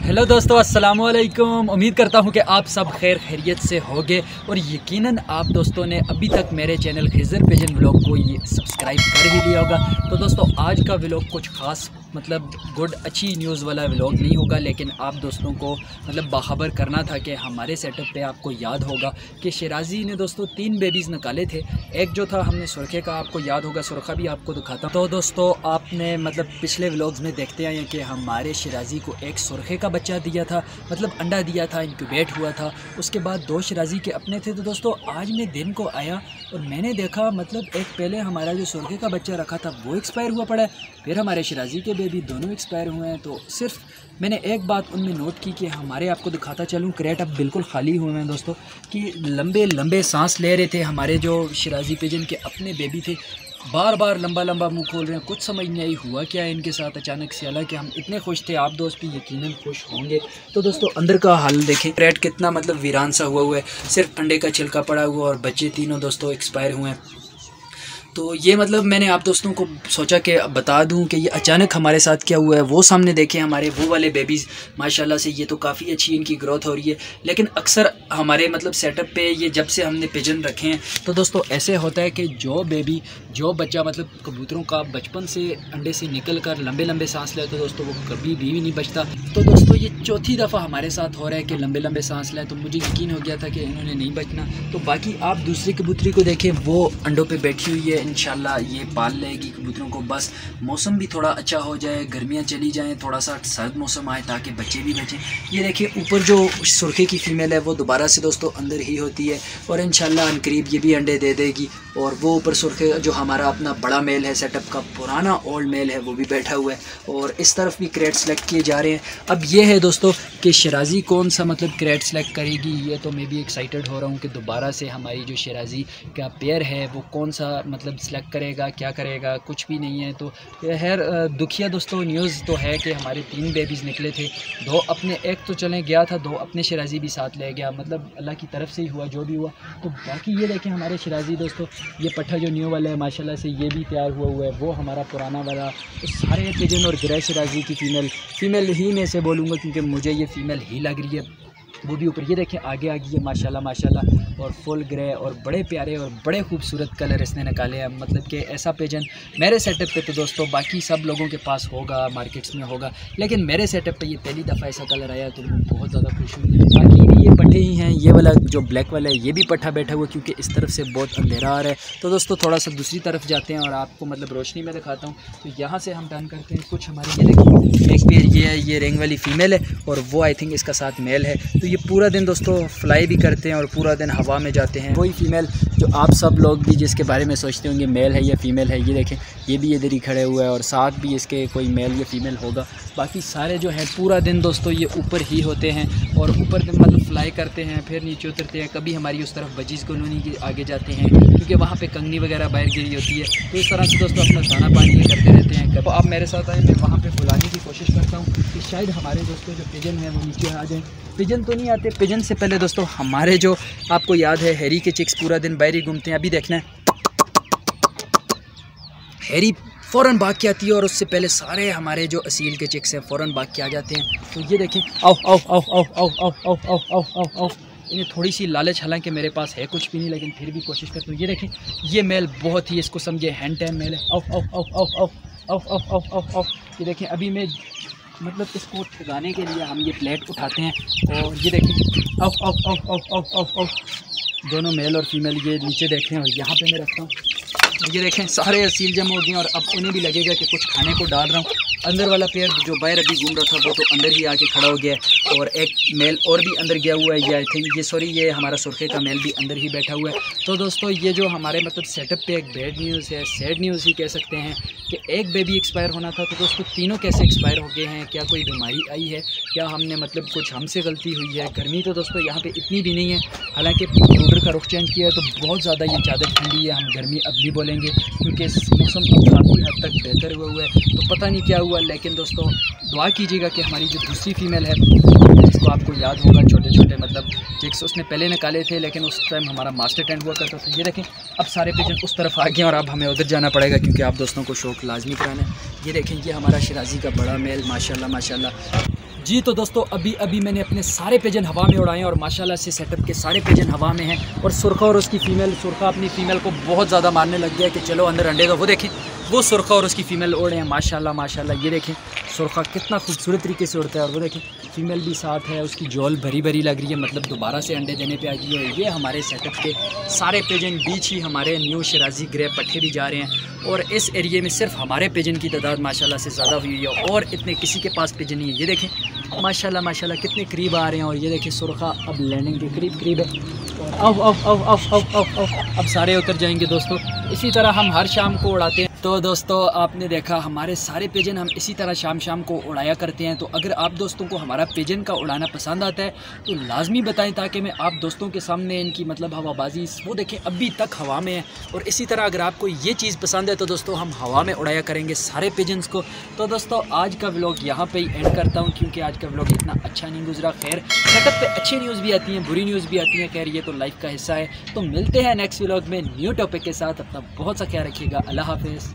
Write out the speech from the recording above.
Hello दोस्तों, अस्सलाम वालेकुम। उम्मीद करता हूँ कि आप सब खैर खैरियत से होंगे और यकीनन आप दोस्तों ने अभी तक मेरे चैनल खिज़र पिजन व्लॉग को ये सब्सक्राइब कर ही लिया होगा। तो दोस्तों आज का व्लॉग कुछ ख़ास गुड अच्छी न्यूज़ वाला व्लॉग नहीं होगा, लेकिन आप दोस्तों को बाखबर करना था कि हमारे सेटअप पे आपको याद होगा कि शिराजी ने दोस्तों 3 बेबीज़ निकाले थे। एक जो था हमने सुरखे का, आपको याद होगा, सुरखा भी आपको दिखाता। तो दोस्तों आपने पिछले व्लॉग्स में देखते आए हैं कि हमारे शिराजी को एक सुरखे का बच्चा दिया था, अंडा दिया था, इंक्यूबेट हुआ था। उसके बाद 2 शिराजी के अपने थे। तो दोस्तों आज मैं दिन को आया और मैंने देखा एक पहले हमारा जो सुरखे का बच्चा रखा था वो एक्सपायर हुआ पड़ा है, फिर हमारे शिराजी के बेबी दोनों एक्सपायर हुए हैं। तो सिर्फ मैंने एक बात उनमें नोट की कि हमारे, आपको दिखाता चलूँ, क्रेट अब बिल्कुल खाली हुए हैं दोस्तों, कि लंबे लंबे सांस ले रहे थे। हमारे जो शिराजी पिजन के अपने बेबी थे बार बार लंबा लंबा मुंह खोल रहे हैं। कुछ समझ नहीं आई हुआ क्या है इनके साथ अचानक से। हालांकि हम इतने खुश थे, आप दोस्त भी यकीनन खुश होंगे। तो दोस्तों अंदर का हाल देखें, क्रेट कितना वीरान सा हुआ है, सिर्फ अंडे का छिलका पड़ा हुआ और बच्चे तीनों दोस्तों एक्सपायर हुए हैं। तो ये मैंने आप दोस्तों को सोचा कि बता दूं कि ये अचानक हमारे साथ क्या हुआ है। वो सामने देखें हमारे वो वाले बेबीज़, माशाल्लाह से ये तो काफ़ी अच्छी इनकी ग्रोथ हो रही है। लेकिन अक्सर हमारे सेटअप पे ये जब से हमने पिजन रखे हैं तो दोस्तों ऐसे होता है कि जो बच्चा कबूतरों का बचपन से अंडे से निकल कर लंबे लंबे सांस ले तो दोस्तों वो कभी भी नहीं बचता। तो दोस्तों ये चौथी दफ़ा हमारे साथ हो रहा है कि लंबे लंबे सांस लें। तो मुझे यकीन हो गया था कि इन्होंने नहीं बचना। तो बाकी आप दूसरी कबूतरी को देखें, वो अंडों पे बैठी हुई है, इंशाल्लाह ये पाल लेगी कबूतरों को। बस मौसम भी थोड़ा अच्छा हो जाए, गर्मियाँ चली जाएँ, थोड़ा सा सर्द मौसम आए ताकि बच्चे भी बचें। ये देखिए ऊपर जो सुर्खे की फ़ीमेल है वो दोबारा से दोस्तों अंदर ही होती है और इंशाल्लाह अनकरीब ये भी अंडे दे देगी। और वो ऊपर सुर्खे जो हमारा अपना बड़ा मेल है, सेटअप का पुराना ओल्ड मेल है, वो भी बैठा हुआ है। और इस तरफ भी क्रेट सेलेक्ट किए जा रहे हैं। अब ये है दोस्तों कि शिराजी कौन सा क्रेट सेलेक्ट करेगी, ये तो मैं भी एक्साइटेड हो रहा हूँ कि दोबारा से हमारी जो शिराजी का पेयर है वो कौन सा सेलेक्ट करेगा, क्या करेगा, कुछ भी नहीं है। तो खैर दुखिया दोस्तों न्यूज़ तो है कि हमारे 3 बेबीज़ निकले थे, 2 अपने, एक तो चले गया था, 2 अपने शिराजी भी साथ ले गया। अल्लाह की तरफ से ही हुआ जो भी हुआ। तो बाकी ये देखें हमारे शिराजी दोस्तों, ये पट्ठा जो न्यू वाला है माशाल्लाह से ये भी तैयार हुआ है, वो हमारा पुराना वाला। तो सारे पिजन और ग्रे शिराजी की फ़ीमेल ही में से बोलूँगा क्योंकि मुझे ये फ़ीमेल ही लग रही है। वो भी ऊपर ये देखें आगे आ गई है माशाल्लाह माशाल्लाह, और फुल ग्रे और बड़े प्यारे और बड़े खूबसूरत कलर इसने निकाले हैं। कि ऐसा पिजन मेरे सेटअप पे तो दोस्तों बाकी सब लोगों के पास होगा, मार्केट्स में होगा, लेकिन मेरे सेटअप पे ये पहली दफ़ा ऐसा कलर आया तो मैं बहुत ज़्यादा खुश हूँ। बाकी भी ये पट्ठे ही हैं, ये वाला जो ब्लैक वाला है ये भी पट्ठा बैठा हुआ क्योंकि इस तरफ से बहुत अंधेरा आ रहा है। तो दोस्तों थोड़ा सा दूसरी तरफ जाते हैं और आपको रोशनी में दिखाता हूँ। तो यहाँ से हम टर्न करते हैं। कुछ हमारी ये देखिए एक भी ये रिंग वाली फ़ीमेल है और वो आई थिंक इसका साथ मेल है। तो ये पूरा दिन दोस्तों फ्लाई भी करते हैं और पूरा दिन हवा में जाते हैं। वही फ़ीमेल जो आप सब लोग भी जिसके बारे में सोचते होंगे मेल है या फ़ीमेल है, ये देखें ये भी इधर ही खड़े हुए हैं और साथ भी इसके कोई मेल या फ़ीमेल होगा। बाकी सारे जो हैं पूरा दिन दोस्तों ये ऊपर ही होते हैं और ऊपर फ्लाई करते हैं, फिर नीचे उतरते हैं। कभी हमारी उस तरफ बजीज़ कॉलोनी के आगे जाते हैं क्योंकि वहाँ पे कंगनी वगैरह बाहर गिरी होती है। तो इस तरह से दोस्तों अपना दाना पानी ये करते रहते हैं। तो आप मेरे साथ आए, मैं वहाँ पे बुलाने की कोशिश करता हूँ कि शायद हमारे दोस्तों जो पिजन हैं वो नीचे आ जाएँ। पिजन तो नहीं आते, पिजन से पहले दोस्तों हमारे जो आपको याद है हैरी के चिक्स पूरा दिन बाहर ही घूमते हैं। अभी देखना है हैरी फ़ौरन भाग के आती है और उससे पहले सारे हमारे जो असील के चिक्स हैं फ़ौरन भाग के आ जाते हैं। तो ये देखें आओ आओ आओ आओ आओ आओ आओ आओ आओ आओ आओ, इन्हें थोड़ी सी लालच, हालांकि मेरे पास है कुछ भी नहीं लेकिन फिर भी कोशिश करता हूँ। ये देखें ये मेल बहुत ही, इसको समझे हैंड टाइम मेल है। आओ आओ आओ आओ आओ आओ आओ आओ आओ आओ। ये देखें अभी मैं इसको ठगाने के लिए हम ये प्लेट उठाते हैं और ये देखें आओ आओ आओ आओ आओ आओ आओ, दोनों मेल और फीमेल ये नीचे देखें और यहाँ पे मैं रखता हूँ। ये देखें सारे असील जमा हो गए और अब उन्हें भी लगेगा कि कुछ खाने को डाल रहा हूँ। अंदर वाला पेयर जो बाहर अभी घूम रहा था वो तो अंदर ही आके खड़ा हो गया है और एक मेल और भी अंदर गया हुआ है। ये आई थिंक ये हमारा सुर्खे का मेल भी अंदर ही बैठा हुआ है। तो दोस्तों ये जो हमारे सेटअप पे एक बैड न्यूज़ है, सैड न्यूज़ ही कह सकते हैं कि एक बेबी एक्सपायर होना था। तो दोस्तों तीनों कैसे एक्सपायर हो गए हैं, क्या कोई बीमारी आई है, क्या हमने कुछ हमसे गलती हुई है। गर्मी तो दोस्तों यहाँ पे इतनी भी नहीं है, हालांकि पाउडर का रुख चेंज किया है तो बहुत ज़्यादा ये चादर ठंडी है। हम गर्मी अब भी बोलेंगे क्योंकि मौसम काफ़ी हद तक बेहतर हुआ है। तो पता नहीं क्या हुआ, लेकिन दोस्तों दुआ कीजिएगा कि हमारी जो दूसरी फ़ीमेल है जिसको आपको याद होगा छोटे छोटे चिक्स उसने पहले निकाले थे लेकिन उस टाइम हमारा मास्टर टेंट हुआ करता था। ये देखें अब सारे पिजन उस तरफ आ गए और अब हमें उधर जाना पड़ेगा क्योंकि आप दोस्तों को शौक़ लाजमी कराना है। ये देखें ये हमारा शिराजी का बड़ा मेल माशाल्लाह माशाल्लाह। जी तो दोस्तों अभी मैंने अपने सारे पिजन हवा में उड़ाए हैं और माशाल्लाह से सेटअप के सारे पिजन हवा में हैं। और सुरखा और उसकी फ़ीमेल, सुरखा अपनी फ़ीमेल को बहुत ज़्यादा मारने लग गया कि चलो अंदर अंडे दो। वो देखें, वो सुरखा और उसकी फ़ीमेल उड़ रहे हैं माशाल्लाह। ये देखें सुरखा कितना खूबसूरत तरीके से उड़ता है। और वो देखें फ़ीमेल भी साथ है, उसकी जॉल भरी लग रही है, मतलब दोबारा से अंडे देने पे आ गई है। ये हमारे सेटअप के सारे पिजन बीच ही हमारे न्यू शिराजी ग्रे पट्टे भी जा रहे हैं। और इस एरिए में सिर्फ हमारे पिजन की तादाद माशाल्लाह से ज़्यादा हुई है और इतने किसी के पास पिजन नहीं है। ये देखें माशाल्लाह कितने करीब आ रहे हैं। और ये देखें सुरखा अब लैंडिंग के करीब है। और अब सारे उतर जाएंगे दोस्तों। इसी तरह हम हर शाम को उड़ाते हैं। तो दोस्तों आपने देखा हमारे सारे पिजन हम इसी तरह शाम को उड़ाया करते हैं। तो अगर आप दोस्तों को हमारा पिजन का उड़ाना पसंद आता है तो लाजमी बताएं, ताकि मैं आप दोस्तों के सामने इनकी मतलब हवाबाजी, वो देखें अभी तक हवा में है। और इसी तरह अगर आपको ये चीज़ पसंद है तो दोस्तों हम हवा में उड़ाया करेंगे सारे पिजन्स को। तो दोस्तों आज का व्लॉग यहाँ पे ही एंड करता हूँ, क्योंकि आज का व्लॉग इतना अच्छा नहीं गुजरा। खैर सेटअप पे अच्छी न्यूज़ भी आती हैं, बुरी न्यूज़ भी आती हैं। खैर ये तो लाइफ का हिस्सा है। तो मिलते हैं नेक्स्ट व्लॉग में न्यू टॉपिक के साथ। अपना बहुत सा ख्याल रखिएगा। अल्लाह हाफिज़।